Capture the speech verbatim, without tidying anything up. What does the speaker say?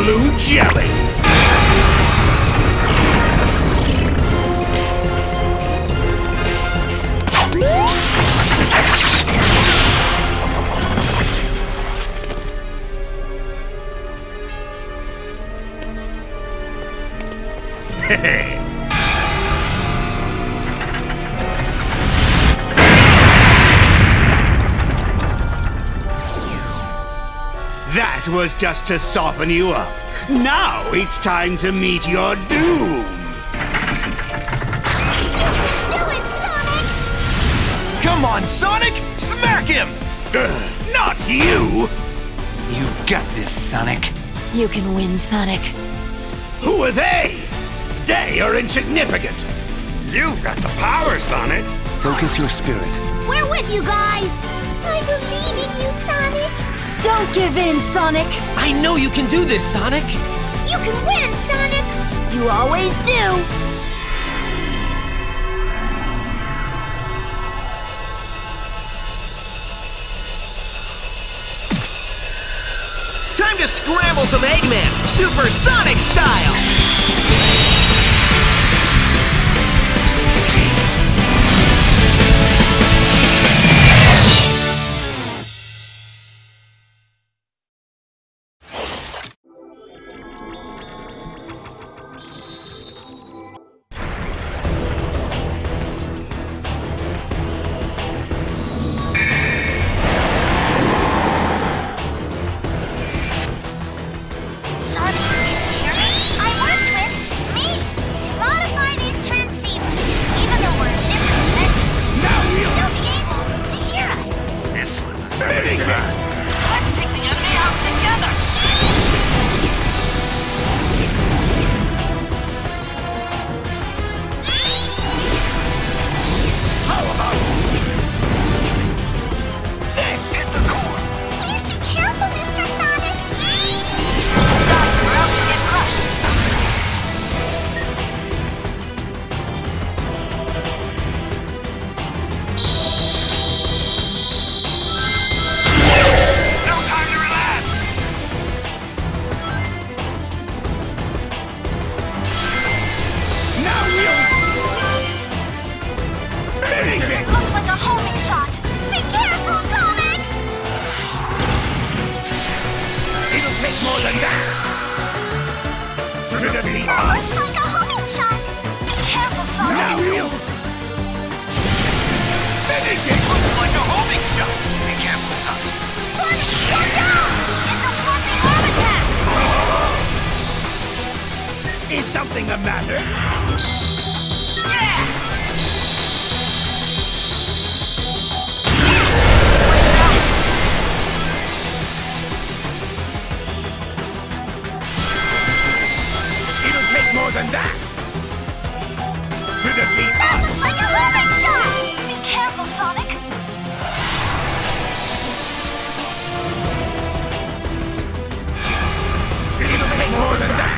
blue jelly! That was just to soften you up. Now it's time to meet your doom! You can do it, Sonic! Come on, Sonic! Smack him! Ugh, not you! You've got this, Sonic. You can win, Sonic. Who are they? They are insignificant! You've got the power, Sonic! Focus your spirit. We're with you guys! I believe in you, Sonic! Don't give in, Sonic! I know you can do this, Sonic! You can win, Sonic! You always do! Time to scramble some Eggman, Super Sonic style! Let's take the enemy out together! How about this? Hit the core. Please be careful, Mister Sonic! Dodge or else you get crushed! Looks like a homing shot! Be careful, Sonic! It'll take more than that! To defeat us! Looks like a homing shot! Be careful, Sonic! Now we'll... Finish it! Looks like a homing shot. Be careful, Sonic. Sonic, watch out! It's a fluffy arm attack! Is something the matter? More than that! To defeat us! Looks like a homing shot! Be careful, Sonic! It'll take more than that!